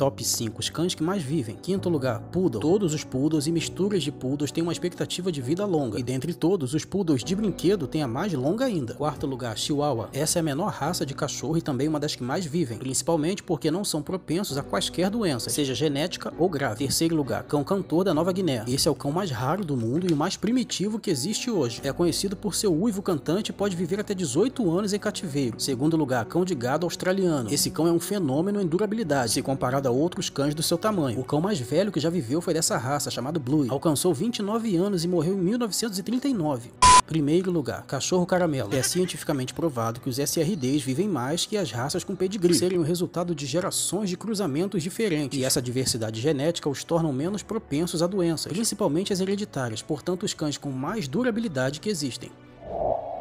Top 5 os cães que mais vivem. Quinto lugar, Poodle. Todos os Poodles e misturas de Poodles têm uma expectativa de vida longa, e dentre todos, os Poodles de brinquedo têm a mais longa ainda. Quarto lugar, Chihuahua. Essa é a menor raça de cachorro e também uma das que mais vivem, principalmente porque não são propensos a quaisquer doenças, seja genética ou grave. Terceiro lugar, Cão Cantor da Nova Guiné. Esse é o cão mais raro do mundo e o mais primitivo que existe hoje. É conhecido por seu uivo cantante e pode viver até 18 anos em cativeiro. Segundo lugar, Cão de Gado australiano. Esse cão é um fenômeno em durabilidade, se comparado a outros cães do seu tamanho. O cão mais velho que já viveu foi dessa raça, chamado Bluey. Alcançou 29 anos e morreu em 1939. Primeiro lugar, Cachorro Caramelo. É cientificamente provado que os SRDs vivem mais que as raças com pedigree, serem o resultado de gerações de cruzamentos diferentes, e essa diversidade genética os tornam menos propensos a doenças, principalmente as hereditárias, portanto os cães com mais durabilidade que existem.